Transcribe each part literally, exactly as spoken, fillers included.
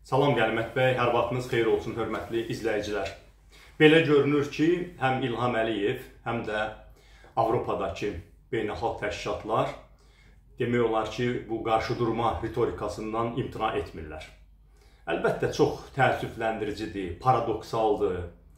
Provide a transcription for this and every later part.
Salam Qənimət bəy, hər vaxtınız xeyir olsun, hörmətli izləyicilər. Belə görünür ki, həm İlham Əliyev, həm də Avropadakı beynəlxalq təşkilatlar demək olar ki, bu qarşıdurma ritorikasından imtina etmirlər. Əlbəttə, çox təəssüfləndiricidir, paradoksaldır,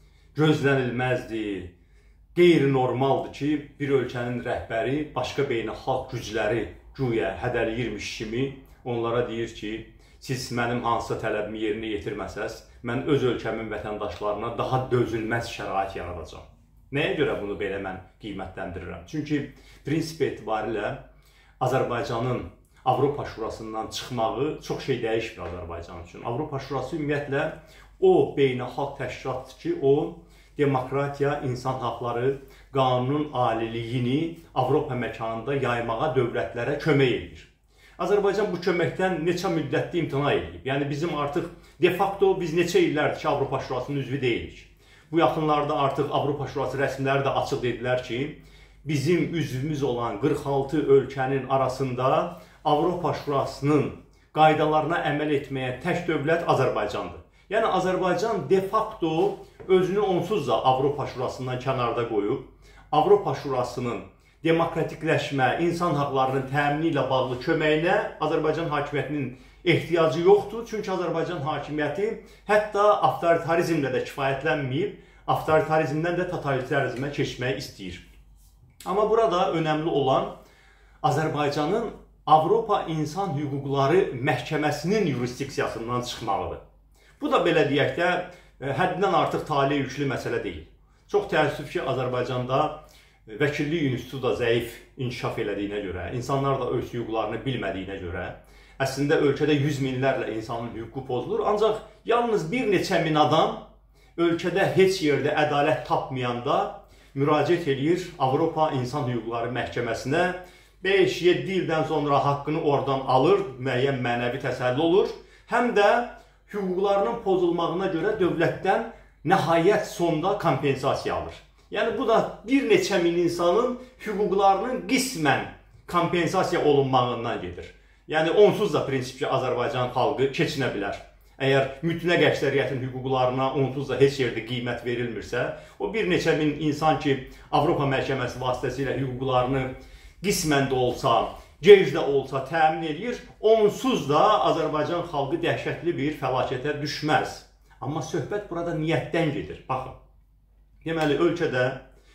gözlənilməzdir, qeyri-normaldır ki, bir ölkənin rəhbəri başqa beynəlxalq gücləri güya hədəliyirmiş kimi onlara deyir ki, siz mənim hansısa tələbimi yerinə yetirməsəz, mən öz ölkəmin vətəndaşlarına daha dözülməz şərait yaradacağam. Nəyə görə bunu belə mən qiymətləndirirəm? Çünki prinsip etibarilə Azərbaycanın Avropa Şurasından çıxmağı çox şey dəyişmir Azərbaycan üçün. Avropa Şurası ümumiyyətlə o beynəlxalq təşkilatdır ki, o demokratiya, insan haqları, qanunun aliliyini Avropa məkanında yaymağa dövlətlərə kömək edir. Azərbaycan bu köməkdən neçə müddətli imtina edib. Yəni bizim artıq de facto biz neçə illərdir ki, Avropa Şurasının üzvü deyilik. Bu yaxınlarda artıq Avropa Şurası rəsmiləri də açıq dedilər ki, bizim üzvümüz olan qırx altı ölkənin arasında Avropa Şurasının qaydalarına əməl etməyə tək dövlət Azərbaycandır. Yəni Azərbaycan de facto özünü onsuz da Avropa Şurasından kənarda qoyub, Avropa Şurasının demokratikləşmə, insan haqlarının təmini ilə bağlı köməyinə Azərbaycan hakimiyyətinin ehtiyacı yoxdur. Çünki Azərbaycan hakimiyyəti hətta avtoritarizmlə də kifayətlənməyib, avtoritarizmdən də totalitarizmə keçmək istəyir. Amma burada önəmli olan Azərbaycanın Avropa İnsan Hüquqları Məhkəməsinin yurisdiksiyasından çıxmağıdır. Bu da belə deyək də, həddindən artıq talih yüklü məsələ deyil. Çox təəssüf ki, Azərbaycanda vəkillik institutu da zəif inkişaf elədiyinə görə, insanlar da öz hüquqlarını bilmədiyinə görə, əslində ölkədə yüz minlərlə insanın hüququ pozulur. Ancaq yalnız bir neçə min adam ölkədə heç yerdə ədalət tapmayanda müraciət edir Avropa İnsan Hüquqları Məhkəməsinə, beş yeddi ildən sonra haqqını oradan alır, müəyyən mənəvi təsəlli olur, həm də hüquqlarının pozulmağına görə dövlətdən nəhayət sonda kompensasiya alır. Yəni bu da bir neçə min insanın hüquqlarının qismən kompensasiya olunmağından gedir. Yəni onsuz da prinsipcə Azərbaycan xalqı keçinə bilər. Əgər mütləq əksəriyyətin hüquqlarına onsuz da heç yerdə qiymət verilmirsə, o bir neçə min insan ki, Avropa Məhkəməsi vasitəsilə hüquqlarını qismən də olsa, gec də olsa təmin edir, onsuz da Azərbaycan xalqı dəhşətli bir fəlakətə düşməz. Amma söhbət burada niyyətdən gedir. Baxın. Deməli, ölkədə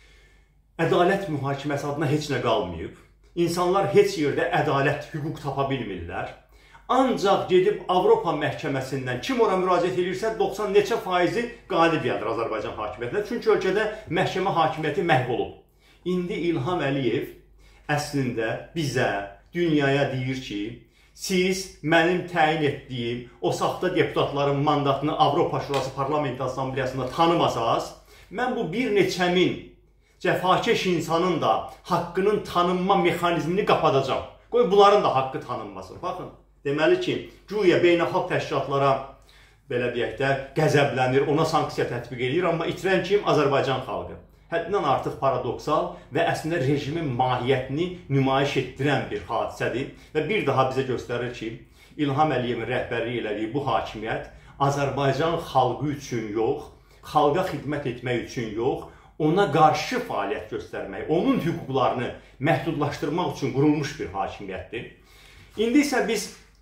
ədalət mühakiməsi adına heç nə qalmayıb. İnsanlar heç yerdə ədalət, hüquq tapa bilmirlər. Ancaq gedib Avropa məhkəməsindən kim ora müraciət edirsə, doxsan neçə faizi qalib gəlir Azərbaycan hakimiyyətinə. Çünki ölkədə məhkəmə hakimiyyəti məhv olub. İndi İlham Əliyev əslində bizə, dünyaya deyir ki, siz mənim təyin etdiyim o saxta deputatların mandatını Avropa Şurası Parlament Assambleyasında tanımasaz, mən bu bir neçə min cəfakeş insanın da haqqının tanınma mexanizmini qapadacam. Qoy bunların da haqqı tanınmasın. Baxın, deməli ki, güya beynəlxalq təşkilatlara belə deyək də qəzəblənir, ona sanksiya tətbiq edir, amma itirən kim? Azərbaycan xalqı. Həddindən artıq paradoksal və əslində rejimin mahiyyətini nümayiş etdirən bir hadisədir və bir daha bizə göstərir ki, İlham Əliyevin rəhbərliyi elədiyi bu hakimiyyət Azərbaycan xalqı üçün yox, xalqa xidmət etmək üçün yox, ona qarşı fəaliyyət göstərmək, onun hüquqlarını məhdudlaşdırmaq üçün qurulmuş bir hakimiyyətdir. İndi isə biz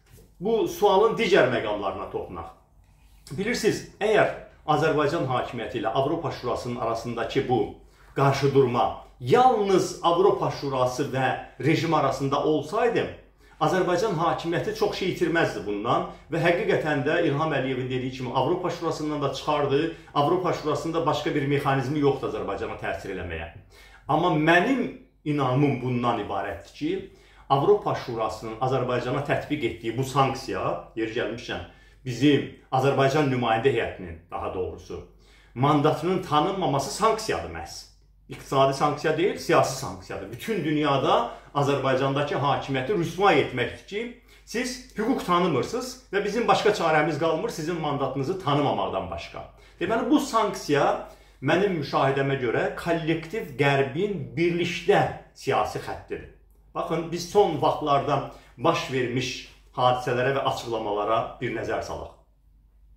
bu sualın digər məqamlarına toxunaq. Bilirsiniz, əgər Azərbaycan hakimiyyəti ilə Avropa Şurasının arasındakı bu qarşıdurma yalnız Avropa Şurası və rejim arasında olsaydı, Azərbaycan hakimiyyəti çox şey itirməzdi bundan və həqiqətən də İlham Əliyevin dediyi kimi Avropa Şurasından da çıxardı, Avropa Şurasında başqa bir mexanizmi yoxdur Azərbaycana təsir eləməyə. Amma mənim inamım bundan ibarətdir ki, Avropa Şurasının Azərbaycana tətbiq etdiyi bu sanksiya, yer gəlmişkən, bizim Azərbaycan nümayəndə heyətinin, daha doğrusu, mandatının tanınmaması sanksiyadır məhz. İqtisadi sanksiya deyil, siyasi sanksiyadır. Bütün dünyada Azərbaycandakı hakimiyyəti rüsvay etməkdir ki, siz hüquq tanımırsınız və bizim başqa çarəmiz qalmır sizin mandatınızı tanımamaqdan başqa. Deməli, bu sanksiya mənim müşahidəmə görə kollektiv qərbin birlikdə siyasi xəttidir. Baxın, biz son vaxtlarda baş vermiş hadisələrə və açıqlamalara bir nəzər salaq.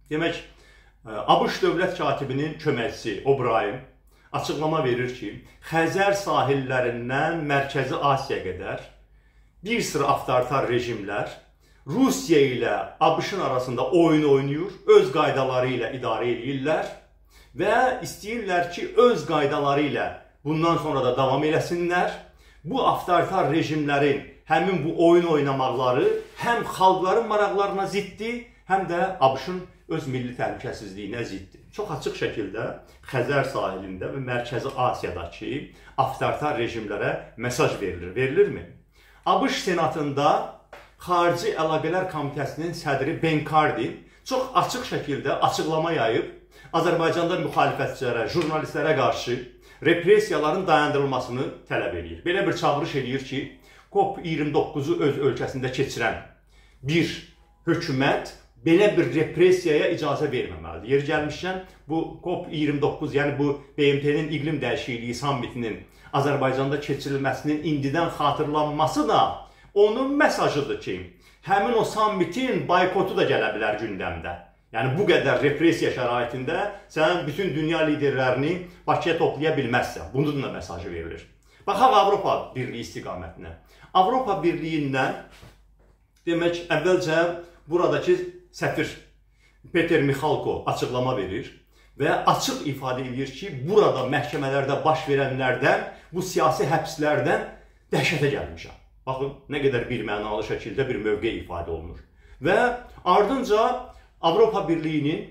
Demək, ABŞ dövlət katibinin köməkçisi O'Brien açıqlama verir ki, Xəzər sahillərindən Mərkəzi Asiyaya qədər bir sıra avtoritar rejimlər Rusiya ilə ABŞ-ın arasında oyun oynayır, öz qaydaları ilə idarə edirlər və istəyirlər ki, öz qaydaları ilə bundan sonra da davam eləsinlər. Bu avtoritar rejimlərin həmin bu oyun oynamaqları həm xalqların maraqlarına ziddir, həm də ABŞ-ın öz milli təhlükəsizliyinə ziddir. Çox açıq şəkildə Xəzər sahilində və Mərkəzi Asiyadakı avtoritar rejimlərə mesaj verilir. Verilirmi? ABŞ Senatında Xarici Əlaqələr Komitəsinin sədri Ben Cardin çox açıq şəkildə açıqlama yayıb, Azərbaycanda müxalifətçilərə, jurnalistlərə qarşı repressiyaların dayandırılmasını tələb edir. Belə bir çağırış edir ki, COP iyirmi doqquzu öz ölkəsində keçirən bir hökumət belə bir repressiyaya icazə verməməlidir. Yeri gəlmişkən, bu COP iyirmi doqquz, yəni bu B M T-nin iqlim dəyişikliyi sammitinin Azərbaycanda keçirilməsinin indidən xatırlanması da onun mesajıdır ki, həmin o sammitin boykotu da gələ bilər gündəmdə. Yəni, bu qədər repressiya şəraitində sən bütün dünya liderlərini Bakıya toplaya bilməzsən. Bunun da mesajı verilir. Baxaq Avropa Birliyi istiqamətinə. Avropa Birliyindən demək, əvvəlcə buradakı səfir Peter Michalko açıqlama verir və açıq ifadə edir ki, burada məhkəmələrdə baş verənlərdən, bu siyasi həbslərdən dəhşətə gəlmişəm. Baxın, nə qədər bir mənalı şəkildə bir mövqe ifadə olunur. Və ardınca Avropa Birliyinin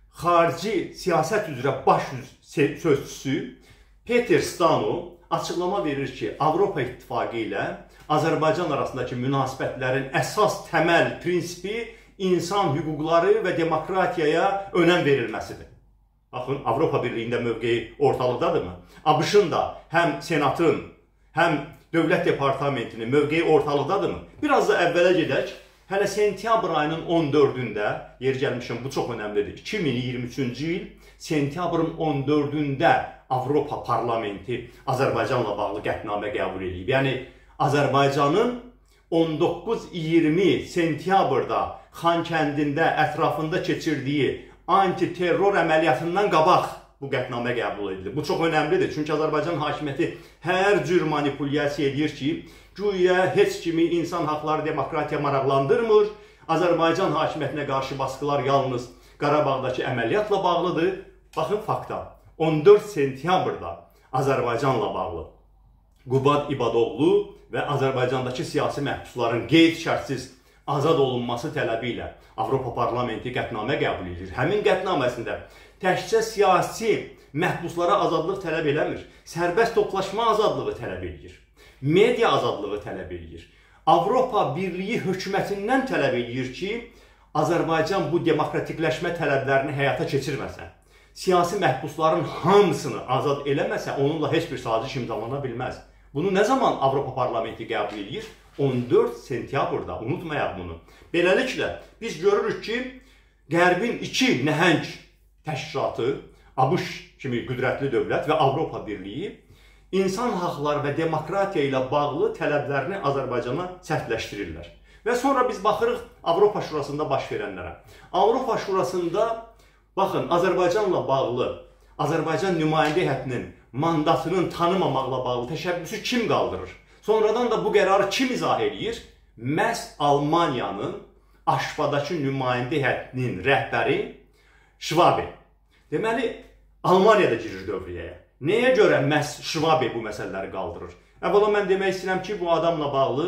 xarici siyasət üzrə baş sözçüsü Peter Stano açıqlama verir ki, Avropa İttifaqı ilə Azərbaycan arasındakı münasibətlərin əsas təməl prinsipi insan hüquqları və demokratiyaya önəm verilməsidir. Baxın, Avropa Birliyində mövqeyi ortalıqdadırmı? ABŞ-ın da həm Senatın, həm Dövlət Departamentinin mövqeyi ortalıqdadırmı? Biraz da əvvələ gedək. Hələ sentyabr ayının on dördündə, yer gəlmişəm, bu çox önəmlidir. iki min iyirmi üçüncü il sentyabrın on dördündə Avropa Parlamenti Azərbaycanla bağlı qətnamə qəbul edib. Yəni, Azərbaycanın on doqquz iyirmi sentyabrda Xankəndində ətrafında keçirdiyi anti-terror əməliyyatından qabaq bu qətnamə qəbul edilir. Bu çox önəmlidir. Çünki Azərbaycan hakimiyyəti hər cür manipulyasiya edir ki, güya heç kimi insan haqları, demokratiya maraqlandırmır. Azərbaycan hakimiyyətinə qarşı baskılar yalnız Qarabağdakı əməliyyatla bağlıdır. Baxın fakta, on dörd sentyabrda Azərbaycanla bağlı Qubad İbadoğlu və Azərbaycandakı siyasi məhbusların qeyd-şərtsiz azad olunması tələbi ilə Avropa Parlamenti qətnamə qəbul edir. Həmin qətnaməsində təkcə siyasi məhbuslara azadlıq tələb eləmir, sərbəst toplaşma azadlığı tələb edir, media azadlığı tələb edir. Avropa Birliyi hökumətindən tələb edir ki, Azərbaycan bu demokratikləşmə tələblərini həyata keçirməsə, siyasi məhbusların hamısını azad eləməsə, onunla heç bir saziş imzalana bilməz. Bunu nə zaman Avropa Parlamenti qəbul edir? on dörd sentyabrda, unutmayaq bunu. Beləliklə, biz görürük ki, Qərbin iki nəhəng təşkilatı, ABŞ kimi qüdrətli dövlət və Avropa Birliyi insan haqları və demokratiya ilə bağlı tələblərini Azərbaycana sərtləşdirirlər. Və sonra biz baxırıq Avropa Şurasında baş verənlərə. Avropa Şurasında, baxın, Azərbaycanla bağlı, Azərbaycan nümayəndə heyətinin mandatının tanımamaqla bağlı təşəbbüsü kim qaldırır? Sonradan da bu qərarı kim izah edir? Məhz Almaniyanın Aşpadakı nümayəndə heyətinin rəhbəri Şvabe. Deməli, Almaniyada girir dövriyyəyə. Nəyə görə məhz Şvabe bu məsələləri qaldırır? Əvvəla mən demək istəyirəm ki, bu adamla bağlı,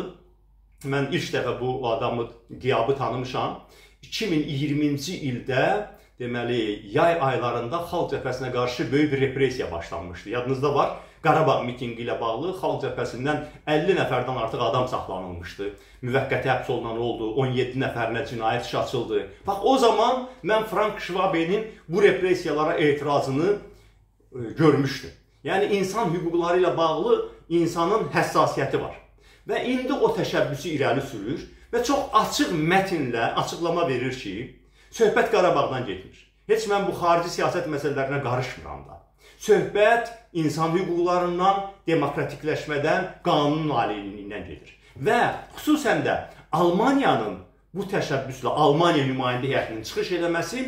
mən ilk dəfə bu adamı, qiyabı tanımışam. iki min iyirminci ildə, deməli, yay aylarında Xalq Cəbhəsinə qarşı böyük bir repressiya başlanmışdı. Yadınızda var, Qarabağ mitinqi ilə bağlı Xalq Cəbhəsindən əlli nəfərdən artıq adam saxlanılmışdı. Müvəqqəti həbs olunan oldu, on yeddi nəfərinə cinayət işi açıldı. Bax, o zaman mən Frank Şvabe'nin bu repressiyalara etirazını e, görmüşdüm. Yəni, insan hüquqları ilə bağlı insanın həssasiyyəti var. Və indi o təşəbbüsü irəli sürür və çox açıq mətinlə açıqlama verir ki, söhbət Qarabağdan getmir. Heç mən bu xarici siyasət məsələlərinə qarışmıram da. Söhbət insan hüquqlarından, demokratikləşmədən, qanun aliliyindən gedir. Və xüsusən də Almaniyanın bu təşəbbüslə Almaniya nümayəndə heyətinin çıxış eləməsi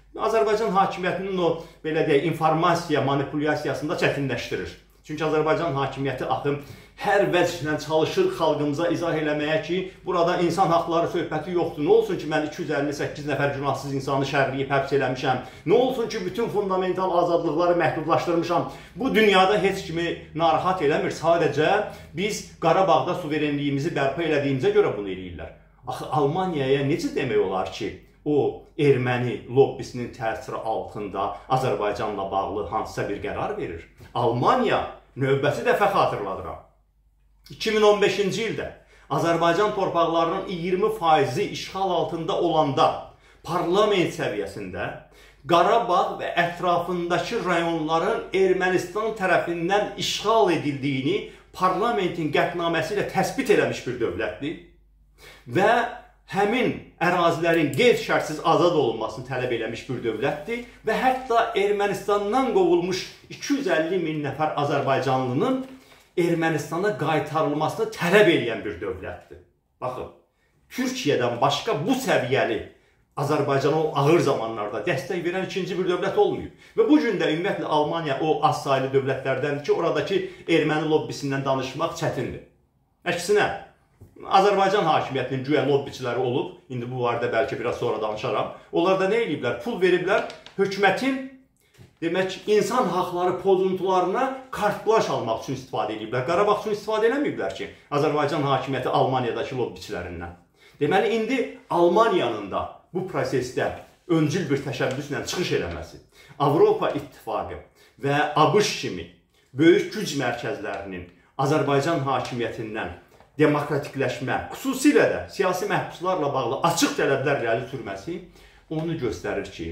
Azərbaycan hakimiyyətinin o belə deyək, informasiya manipulyasiyasında çətinləşdirir. Çünki Azərbaycan hakimiyyəti axı hər vəclə çalışır xalqımıza izah eləməyə ki, burada insan haqları söhbəti yoxdur. Nə olsun ki, mən iki yüz əlli səkkiz nəfər günahsız insanı şərliyib həbs eləmişəm. Nə olsun ki, bütün fundamental azadlıqları məhdudlaşdırmışam. Bu dünyada heç kimi narahat eləmir. Sadəcə biz Qarabağda suverenliyimizi bərpa elədiyimizə görə bunu eləyirlər. Axı Almaniyaya necə demək olar ki, o erməni lobbisinin təsiri altında Azərbaycanla bağlı hansısa bir qərar verir? Almaniya, növbəti dəfə xatırladıram, iki min on beşinci ildə Azərbaycan torpaqlarının iyirmi faizi işğal altında olanda parlament səviyyəsində Qarabağ və ətrafındakı rayonların Ermənistan tərəfindən işğal edildiyini parlamentin qətnaməsi ilə təsbit eləmiş bir dövlətdir və həmin ərazilərin qeyri-şərtsiz azad olunmasını tələb eləmiş bir dövlətdir və hətta Ermənistandan qovulmuş iki yüz əlli min nəfər Azərbaycanlının Ermənistana qaytarılmasını tələb edən bir dövlətdir. Baxın, Türkiyədən başqa bu səviyyəli Azərbaycana o ağır zamanlarda dəstək verən ikinci bir dövlət olmuyor. Və bu gün də ümumiyyətlə Almaniya o az saylı dövlətlərdəndir ki, oradakı erməni lobbisindən danışmaq çətindir. Əksinə, Azərbaycan hakimiyyətinin güya lobbiçiləri olub, indi bu barədə bəlkə biraz sonra danışaram. Onlar da nə eləyiblər? Pul veriblər, hökumətin demək, insan haqları pozuntularına kartlaş almaq üçün istifadə ediblər. Qarabağ üçün istifadə eləməyiblər ki, Azərbaycan hakimiyyəti Almaniyadakı lobbiçilərindən. Deməli, indi Almaniyanın da bu prosesdə öncül bir təşəbbüslə çıxış eləməsi, Avropa İttifaqı və ABŞ kimi böyük güc mərkəzlərinin Azərbaycan hakimiyyətindən demokratikləşmə, xüsusilə də siyasi məhbuslarla bağlı açıq tələblər irəli sürməsi onu göstərir ki,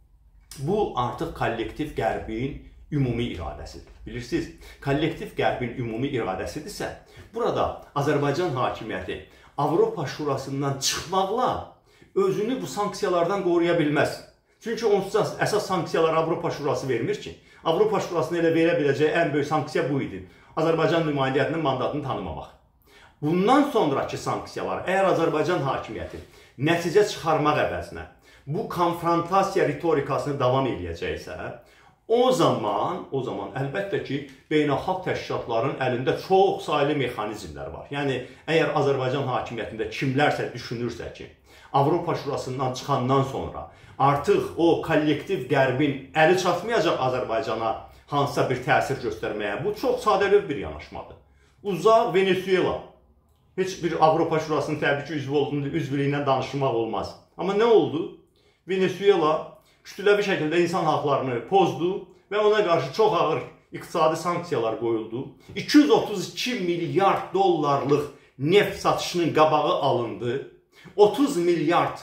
bu artıq kollektiv qərbin ümumi iradəsidir. Bilirsiniz, kollektiv qərbin ümumi iradəsidirsə, burada Azərbaycan hakimiyyəti Avropa Şurasından çıxmaqla özünü bu sanksiyalardan qoruya bilməz. Çünki onsuz əsas sanksiyalar Avropa Şurası vermir ki, Avropa Şurasını elə verə biləcəyi ən böyük sanksiya bu idi. Azərbaycan nümayəndələrinin mandatını tanımamaq. Bundan sonraki sanksiyalar, əgər Azərbaycan hakimiyyəti nəticə çıxarmaq əvəzinə bu konfrontasiya ritorikasını davam edəcəksə, o zaman, o zaman əlbəttə ki, beynəlxalq təşkilatların əlində çox saylı mexanizmlər var. Yəni, əgər Azərbaycan hakimiyyətində kimlərsə düşünürsə ki, Avropa Şurasından çıxandan sonra artıq o kollektiv qərbin əli çatmayacaq Azərbaycana hansısa bir təsir göstərməyə, bu çox sadəlöv bir yanaşmadır. Uzaq Venezuela. Heç bir Avropa Şurasının təbii ki, üzvlüyündən danışmaq olmaz. Amma nə oldu? Venezuela kütləvi şəkildə insan haqlarını pozdu və ona qarşı çox ağır iqtisadi sanksiyalar qoyuldu. iki yüz otuz iki milyard dollarlıq neft satışının qabağı alındı. otuz milyard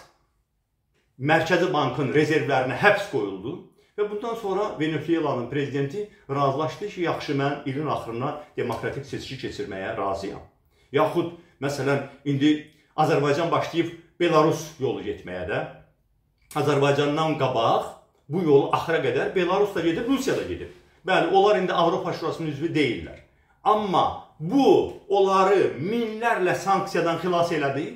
Mərkəzi Bankın rezervlərinə həbs qoyuldu. Və bundan sonra Venezuelanın prezidenti razılaşdı ki, yaxşı, mən ilin axırına demokratik seçki keçirməyə razıyam. Yaxud, məsələn, indi Azərbaycan başlayıb Belarus yolu getməyə də. Azərbaycandan qabaq bu yolu axıra qədər Belarus da gedib, Rusiya da gedib. Bəli, onlar indi Avropa Şurasının üzvü deyirlər. Amma bu, onları minlərlə sanksiyadan xilas elədi.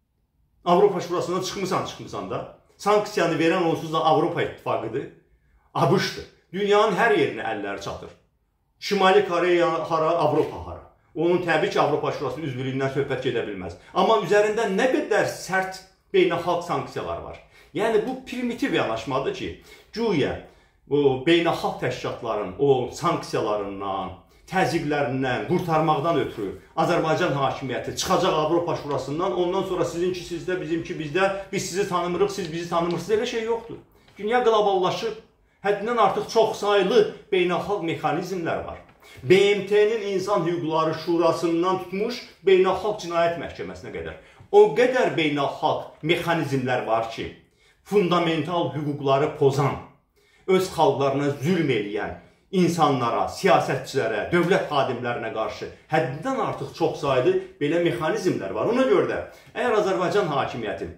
Avropa Şurasından çıxmısan, çıxmısan da. Sanksiyanı verən onsuz da Avropa İttifaqıdır. ABŞ-dır. Dünyanın hər yerinə əlləri çatır. Şimali Koreya hara, Avropa hara. Onun təbii ki, Avropa Şurasının üzvlüyündən söhbət gedə bilməz. Amma üzərində nə qədər sərt beynəlxalq sanksiyalar var. Yəni, bu primitiv yanaşmadır ki, güya beynəlxalq təşkilatların o sanksiyalarından, təzyiqlərindən, qurtarmaqdan ötürü Azərbaycan hakimiyyəti çıxacaq Avropa Şurasından, ondan sonra sizinki sizdə, bizimki bizdə, biz sizi tanımırıq, siz bizi tanımırsınız, elə şey yoxdur. Dünya qloballaşıb, həddindən artıq çox sayılı beynəlxalq mexanizmlər var. B M T-nin İnsan Hüquqları Şurasından tutmuş Beynəlxalq Cinayət Məhkəməsinə qədər. O qədər beynəlxalq mexanizmlər var ki, fundamental hüquqları pozan, öz xalqlarına zülm eləyən insanlara, siyasətçilərə, dövlət xadimlərinə qarşı həddindən artıq çox sayılı belə mexanizmlər var. Ona görə də, əgər Azərbaycan hakimiyyəti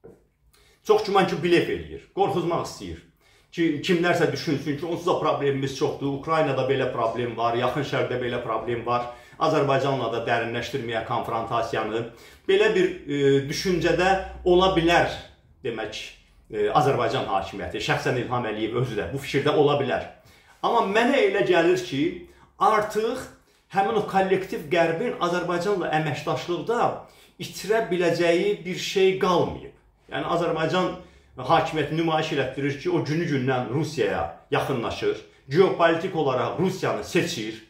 çox güman ki, blef eləyir, qorxuzmaq istəyir ki, kimlərsə düşünsün ki, onsuz da problemimiz çoxdur, Ukraynada belə problem var, Yaxın Şərqdə belə problem var, Azərbaycanla da dərinləşdirməyə konfrontasiyanı, belə bir e, düşüncədə ola bilər demək e, Azərbaycan hakimiyyəti, şəxsən İlham Əliyev özü də bu fikirdə ola bilər. Amma mənə elə gəlir ki, artıq həmin o kollektiv qərbin Azərbaycanla əməkdaşlıqda itirə biləcəyi bir şey qalmayıb. Yəni Azərbaycan hakimiyyəti nümayiş elətdirir ki, o günü-gündən Rusiyaya yaxınlaşır, geopolitik olaraq Rusiyanı seçir,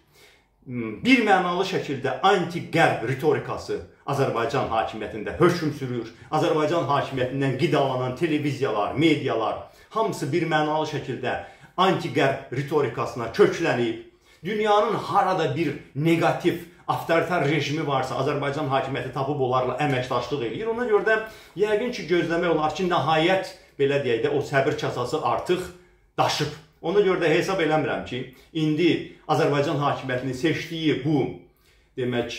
bir mənalı şəkildə anti-qərb ritorikası Azərbaycan hakimiyyətində hökm sürür, Azərbaycan hakimiyyətindən qidalanan televiziyalar, medialar hamısı bir mənalı şəkildə anti-qərb ritorikasına köklənib, dünyanın harada bir negativ, avtoritar rejimi varsa Azərbaycan hakimiyyəti tapıb onlarla əməkdaşlıq edir. Ona görə də yəqin ki, gözləmək olar ki, nəhayət, belə deyək də, o səbir kasası artıq daşıb. Ona görə də hesab eləmirəm ki, indi Azərbaycan hakimiyyətinin seçdiyi bu, demək,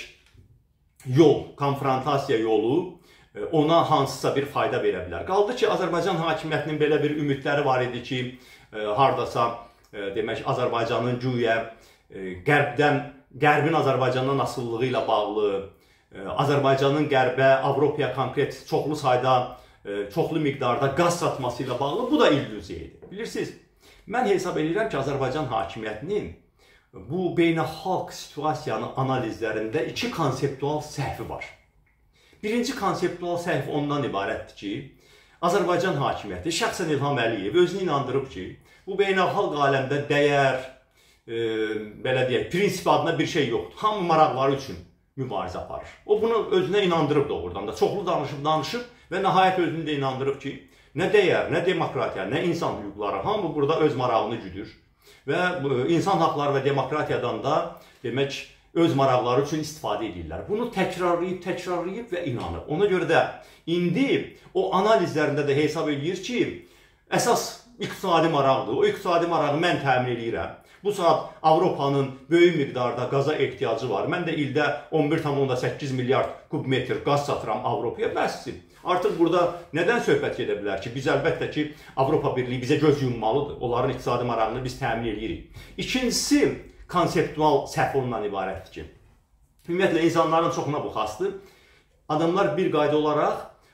yol, konfrontasiya yolu ona hansısa bir fayda verə bilər. Qaldı ki, Azərbaycan hakimiyyətinin belə bir ümidləri var idi ki, hardasa, demək, Azərbaycanın güya qərbdən, qərbin Azərbaycandan asılılığı ilə bağlı, Azərbaycanın qərbə, Avropaya konkret çoxlu sayda, çoxlu miqdarda qaz satması ilə bağlı, bu da illüziya idi. Bilirsiniz, mən hesab edirəm ki, Azərbaycan hakimiyyətinin bu beynəlxalq situasiyanın analizlərində iki konseptual səhvi var. Birinci konseptual səhv ondan ibarətdir ki, Azərbaycan hakimiyyəti, şəxsən İlham Əliyev özünü inandırıb ki, bu beynəlxalq aləmdə dəyər, e, belə deyək, prinsip adına bir şey yoxdur. Hamı maraqları üçün mübarizə aparır. O bunu özünə inandırıb doğrudan da. Çoxlu danışıb, danışıb və nəhayət özünü də inandırıb ki, nə dəyər, nə demokratiya, nə insan hüquqları, hamı burada öz marağını güdür. Və insan haqları və demokratiyadan da, demək, öz maraqları üçün istifadə edirlər. Bunu təkrarlayıb, təkrarlayıb və inanıb. Ona görə də indi o analizlərində də hesab edir ki, əsas iqtisadi maraqdır. O iqtisadi marağı mən təmin edirəm. Bu saat Avropanın böyük miqdarda qaza ehtiyacı var. Mən də ildə on bir tam səkkiz milyard kubmetr qaz satıram Avropaya. Bəsdir. Artıq burada nədən söhbət gedə bilər ki, biz əlbəttə ki, Avropa Birliyi bizə göz yummalıdır. Onların iqtisadi marağını biz təmin edirik. İkincisi, konseptual səhv ondan ibarətdir ki, ümumiyyətlə insanların çoxuna bu xasdır. Adamlar bir qayda olaraq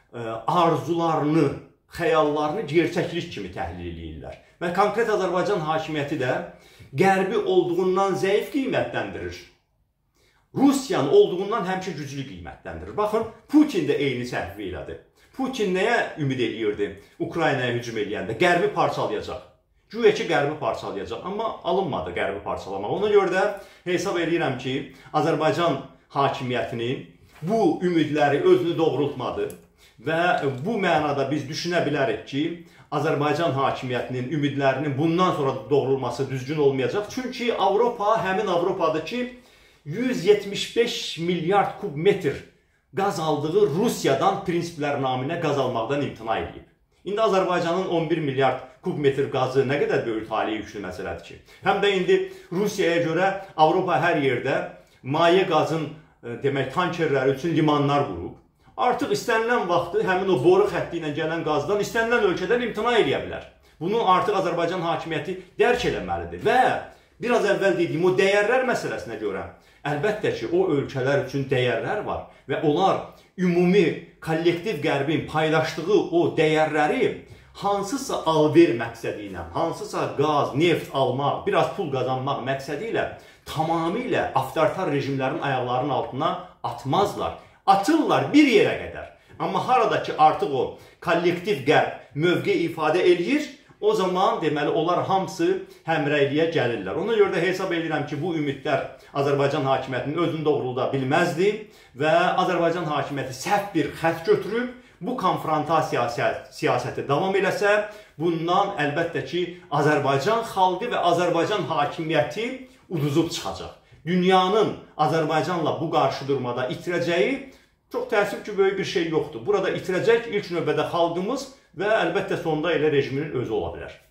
arzularını, xəyallarını gerçəklik kimi təhlil edirlər. Və konkret Azərbaycan hakimiyyəti də qərbi olduğundan zəif qiymətləndirir. Rusiyanın olduğundan həmişə güclü qiymətləndirir. Baxın, Putin də eyni səhvi elədi. Putin nəyə ümid edirdi Ukraynaya hücum eləyəndə? Qərbi parçalayacaq. Güya ki, qərbi parçalayacaq. Amma alınmadı qərbi parçalamaq. Ona görə də hesab edirəm ki, Azərbaycan hakimiyyətinin bu ümidləri özünü doğrultmadı. Və bu mənada biz düşünə bilərik ki, Azərbaycan hakimiyyətinin ümidlərinin bundan sonra doğrulması düzgün olmayacaq. Çünki Avropa, həmin Avropadır ki, yüz yetmiş beş milyard kubmetr qaz aldığı Rusiyadan prinsiplər naminə qaz almaqdan imtina edib. İndi Azərbaycanın on bir milyard kubmetr qazı nə qədər böyük taliyə yüklü məsələdir ki. Həm də indi Rusiyaya görə Avropa hər yerdə maye qazın, demək, tankerləri üçün limanlar qurub. Artıq istənilən vaxtı həmin o boru xətti ilə gələn qazdan istənilən ölkədən imtina edə bilər. Bunu artıq Azərbaycan hakimiyyəti dərk eləməlidir. Və biraz əvvəl dediyim o dəyərlər məsələsinə görə, əlbəttə ki, o ölkələr üçün dəyərlər var və onlar ümumi, kollektiv qərbin paylaşdığı o dəyərləri hansısa alver məqsədi ilə, hansısa qaz, neft almaq, biraz pul qazanmaq məqsədi ilə tamamilə avtoritar rejimlərin ayaqlarının altına atmazlar. Atırlar bir yerə qədər. Amma harada ki, artıq o kollektiv qərb mövqe ifadə eləyir, o zaman deməli onlar hamısı həmrəyliyə gəlirlər. Ona görə də hesab edirəm ki, bu ümidlər Azərbaycan hakimiyyətinin özünü doğrulda bilməzdi və Azərbaycan hakimiyyəti səhv bir xətt götürüb bu konfrontasiya siyasəti davam eləsə, bundan əlbəttə ki, Azərbaycan xalqı və Azərbaycan hakimiyyəti uduzub çıxacaq. Dünyanın Azərbaycanla bu qarşıdurmada itirəcəyi çox təəssüf ki, böyük bir şey yoxdur. Burada itirəcək ilk növbədə xalqımız və əlbəttə sonda elə rejimin özü ola bilər.